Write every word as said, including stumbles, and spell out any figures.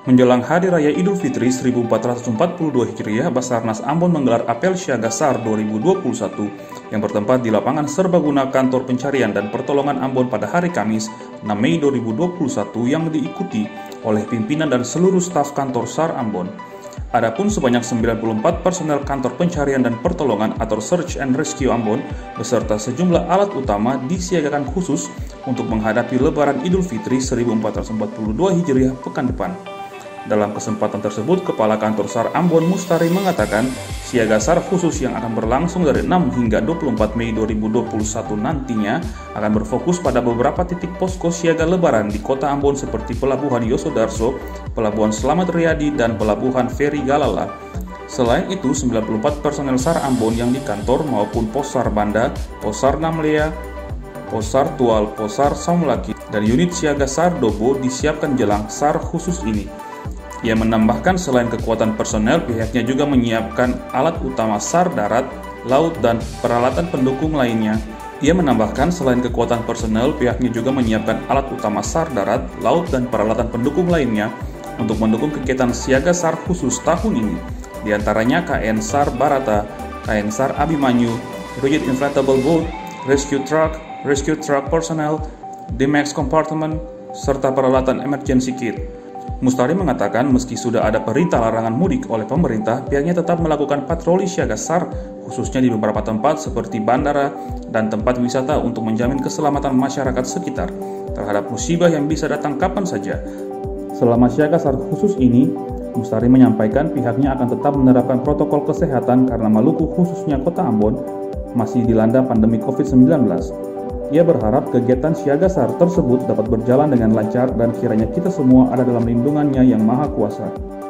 Menjelang Hari Raya Idul Fitri seribu empat ratus empat puluh dua Hijriah, Basarnas Ambon menggelar apel siaga SAR dua ribu dua puluh satu yang bertempat di lapangan serbaguna Kantor Pencarian dan Pertolongan Ambon pada hari Kamis, enam Mei dua ribu dua puluh satu yang diikuti oleh pimpinan dan seluruh staf kantor SAR Ambon. Adapun sebanyak sembilan puluh empat personel Kantor Pencarian dan Pertolongan atau Search and Rescue Ambon beserta sejumlah alat utama disiagakan khusus untuk menghadapi Lebaran Idul Fitri seribu empat ratus empat puluh dua Hijriah pekan depan. Dalam kesempatan tersebut, Kepala Kantor SAR Ambon Mustari mengatakan, siaga SAR khusus yang akan berlangsung dari enam hingga dua puluh empat Mei dua ribu dua puluh satu nantinya akan berfokus pada beberapa titik posko siaga Lebaran di Kota Ambon seperti Pelabuhan Yosodarso, Pelabuhan Slamet Riyadi, dan Pelabuhan Feri Galala. Selain itu, sembilan puluh empat personel SAR Ambon yang di kantor maupun Posar Banda, Posar Namlea, Posar Tual, Posar Saumlaki, dan unit siaga SAR Dobo disiapkan jelang SAR khusus ini. Ia menambahkan selain kekuatan personel, pihaknya juga menyiapkan alat utama SAR darat, laut, dan peralatan pendukung lainnya. Ia menambahkan selain kekuatan personel, pihaknya juga menyiapkan alat utama SAR darat, laut, dan peralatan pendukung lainnya untuk mendukung kegiatan siaga SAR khusus tahun ini. Di antaranya K N SAR Barata, K N SAR Abimanyu, Rigid Inflatable Boat, Rescue Truck, Rescue Truck Personnel, D MAX Compartment, serta peralatan emergency kit. Mustari mengatakan meski sudah ada perintah larangan mudik oleh pemerintah, pihaknya tetap melakukan patroli siaga SAR khususnya di beberapa tempat seperti bandara dan tempat wisata untuk menjamin keselamatan masyarakat sekitar terhadap musibah yang bisa datang kapan saja. Selama siaga SAR khusus ini, Mustari menyampaikan pihaknya akan tetap menerapkan protokol kesehatan karena Maluku khususnya Kota Ambon masih dilanda pandemi covid sembilan belas. Ia berharap kegiatan siaga SAR tersebut dapat berjalan dengan lancar dan kiranya kita semua ada dalam lindungannya yang maha kuasa.